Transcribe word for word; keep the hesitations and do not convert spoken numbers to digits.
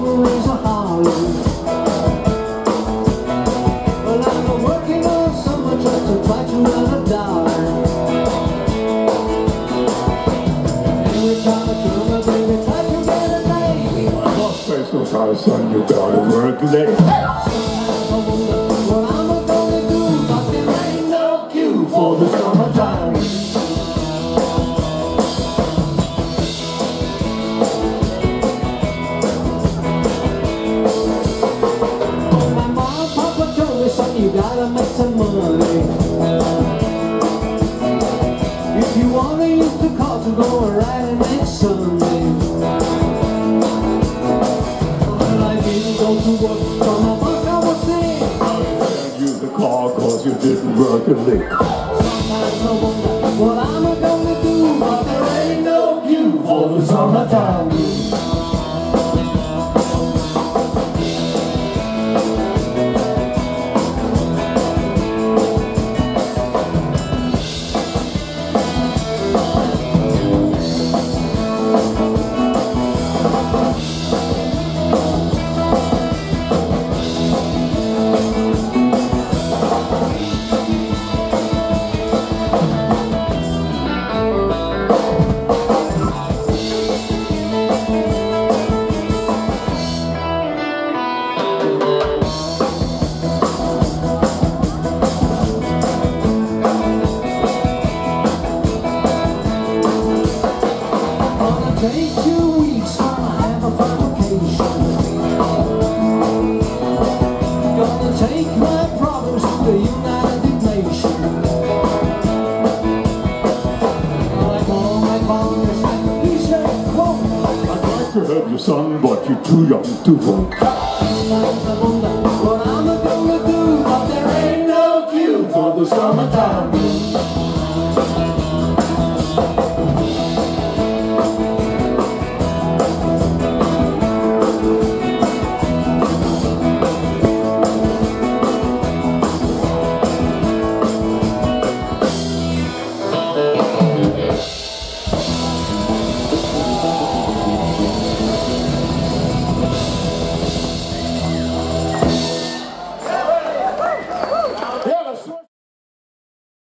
summer is a holiday. Well, I've been working all summer just to try to earn a dollar. Every time I turn my baby, try to get a lady. God's sake, no time, son, you gotta work late. Sometimes I wonder what I'm gonna do, but there ain't no cue for the summertime. You gotta make some money. If you wanna use the car to go riding next Sunday. Well, I didn't go to work, so my work I was sick. How you can't use the car cause you didn't work a lick. Sometimes I wonder what I'm gonna do, but there ain't no cue for the summertime. Take two weeks, gonna have a fun vacation. Gonna take my problems to the United Nations. Like all my fathers, he said, quote, I'd like to have your son, but you're too young to vote. sometimes I wonder what I'm gonna do, but there ain't no cue for the summertime.